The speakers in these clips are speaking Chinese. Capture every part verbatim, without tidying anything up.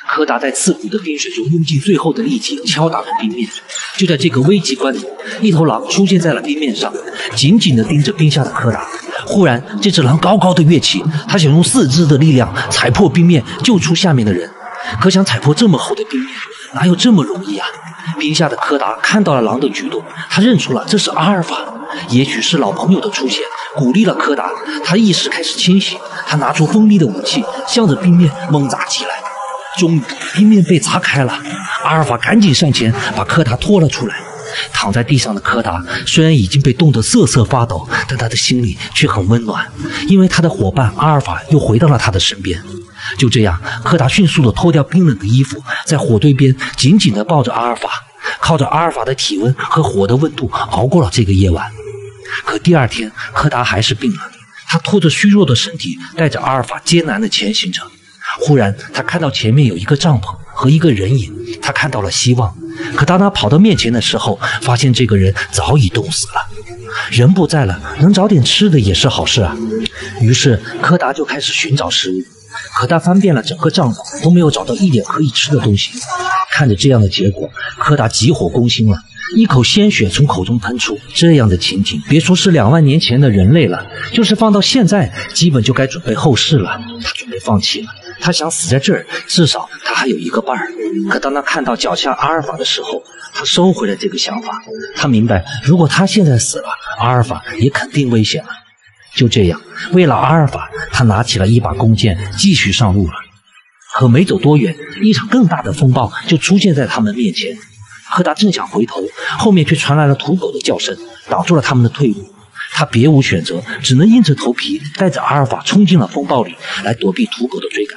柯达在刺骨的冰水中用尽最后的力气敲打着冰面。就在这个危急关头，一头狼出现在了冰面上，紧紧地盯着冰下的柯达。忽然，这只狼高高的跃起，它想用四肢的力量踩破冰面，救出下面的人。可想踩破这么厚的冰面，哪有这么容易啊？冰下的柯达看到了狼的举动，他认出了这是阿尔法。也许是老朋友的出现鼓励了柯达，他意识开始清醒，他拿出锋利的武器，向着冰面猛砸起来。终于，冰面被砸开了，阿尔法赶紧上前把柯达拖了出来。躺在地上的柯达虽然已经被冻得瑟瑟发抖，但他的心里却很温暖，因为他的伙伴阿尔法又回到了他的身边。就这样，柯达迅速地脱掉冰冷的衣服，在火堆边紧紧地抱着阿尔法，靠着阿尔法的体温和火的温度熬过了这个夜晚。可第二天，柯达还是病了，他拖着虚弱的身体，带着阿尔法艰难地前行着。忽然，他看到前面有一个帐篷和一个人影，他看到了希望。可当他跑到面前的时候，发现这个人早已冻死了。人不在了，能找点吃的也是好事啊。于是柯达就开始寻找食物，可他翻遍了整个帐篷，都没有找到一点可以吃的东西。看着这样的结果，柯达急火攻心了，一口鲜血从口中喷出。这样的情景，别说是两万年前的人类了，就是放到现在，基本就该准备后事了。他准备放弃了，他想死在这儿，至少他还有一个伴儿。可当他看到脚下阿尔法的时候，他收回了这个想法。他明白，如果他现在死了，阿尔法也肯定危险了。就这样，为了阿尔法，他拿起了一把弓箭，继续上路了。可没走多远，一场更大的风暴就出现在他们面前。柯达正想回头，后面却传来了土狗的叫声，挡住了他们的退路。他别无选择，只能硬着头皮带着阿尔法冲进了风暴里，来躲避土狗的追赶。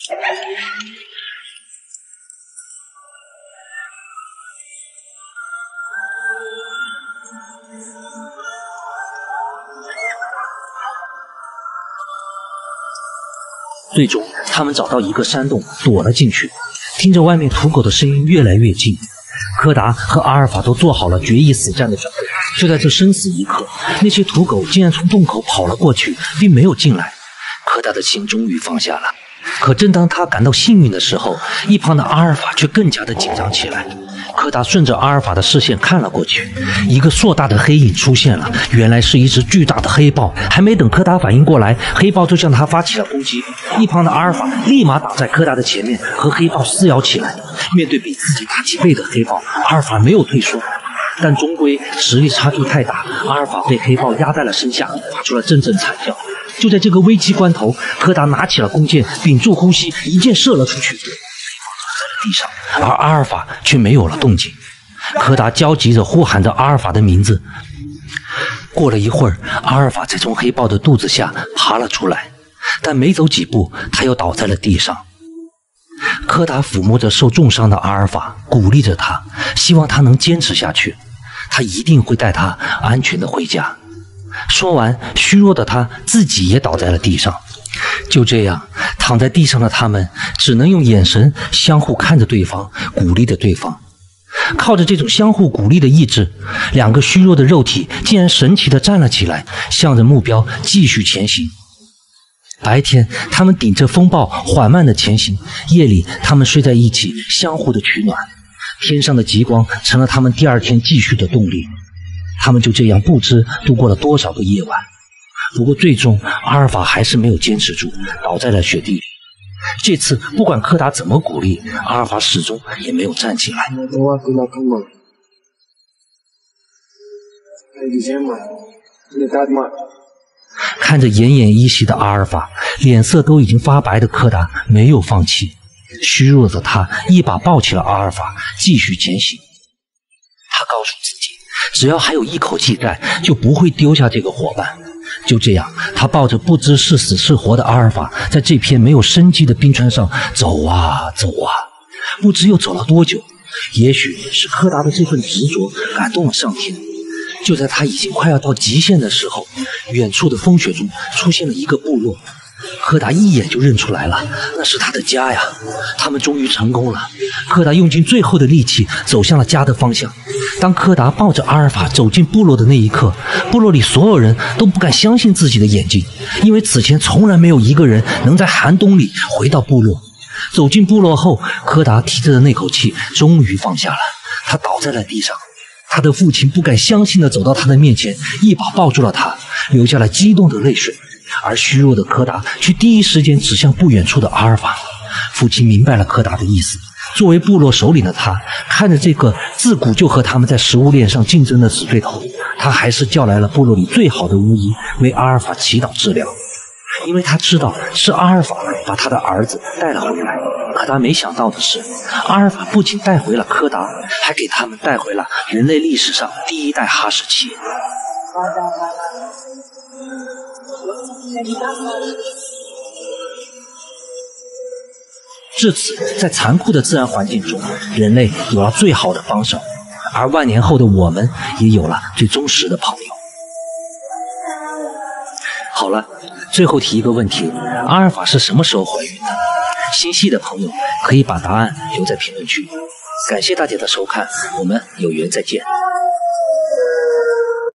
最终，他们找到一个山洞，躲了进去。听着外面土狗的声音越来越近，柯达和阿尔法都做好了决一死战的准备。就在这生死一刻，那些土狗竟然从洞口跑了过去，并没有进来。柯达的心终于放下了。可正当他感到幸运的时候，一旁的阿尔法却更加的紧张起来。柯达顺着阿尔法的视线看了过去，一个硕大的黑影出现了，原来是一只巨大的黑豹。还没等柯达反应过来，黑豹就向他发起了攻击。一旁的阿尔法立马挡在柯达的前面，和黑豹撕咬起来。面对比自己大几倍的黑豹，阿尔法没有退缩，但终归实力差距太大，阿尔法被黑豹压在了身下，发出了阵阵惨叫。就在这个危机关头，柯达拿起了弓箭，屏住呼吸，一箭射了出去，地上，而阿尔法却没有了动静。柯达焦急着呼喊着阿尔法的名字。过了一会儿，阿尔法才从黑豹的肚子下爬了出来，但没走几步，他又倒在了地上。柯达抚摸着受重伤的阿尔法，鼓励着他，希望他能坚持下去，他一定会带他安全的回家。说完，虚弱的他自己也倒在了地上。就这样，躺在地上的他们只能用眼神相互看着对方，鼓励着对方。靠着这种相互鼓励的意志，两个虚弱的肉体竟然神奇地站了起来，向着目标继续前行。白天，他们顶着风暴缓慢地前行；夜里，他们睡在一起，相互的取暖。天上的极光成了他们第二天继续的动力。他们就这样不知度过了多少个夜晚。不过最终，阿尔法还是没有坚持住，倒在了雪地里。这次不管柯达怎么鼓励，阿尔法始终也没有站起来。看着奄奄一息的阿尔法，脸色都已经发白的柯达没有放弃。虚弱的他一把抱起了阿尔法，继续前行。他告诉自己，只要还有一口气在，就不会丢下这个伙伴。就这样，他抱着不知是死是活的阿尔法，在这片没有生机的冰川上走啊走啊。不知又走了多久，也许是柯达的这份执着感动了上天。就在他已经快要到极限的时候，远处的风雪中出现了一个部落。柯达一眼就认出来了，那是他的家呀！他们终于成功了。柯达用尽最后的力气走向了家的方向。当柯达抱着阿尔法走进部落的那一刻，部落里所有人都不敢相信自己的眼睛，因为此前从来没有一个人能在寒冬里回到部落。 走进部落后，柯达提着的那口气终于放下了，他倒在了地上。他的父亲不敢相信地走到他的面前，一把抱住了他，流下了激动的泪水。而虚弱的柯达却第一时间指向不远处的阿尔法。父亲明白了柯达的意思，作为部落首领的他，看着这个自古就和他们在食物链上竞争的死对头，他还是叫来了部落里最好的巫医为阿尔法祈祷治疗。因为他知道是阿尔法把他的儿子带了回来，可他没想到的是，阿尔法不仅带回了柯达，还给他们带回了人类历史上第一代哈士奇。至此，在残酷的自然环境中，人类有了最好的帮手，而万年后的我们也有了最忠实的朋友。好了，最后提一个问题，阿尔法是什么时候怀孕的？心细的朋友可以把答案留在评论区。感谢大家的收看，我们有缘再见。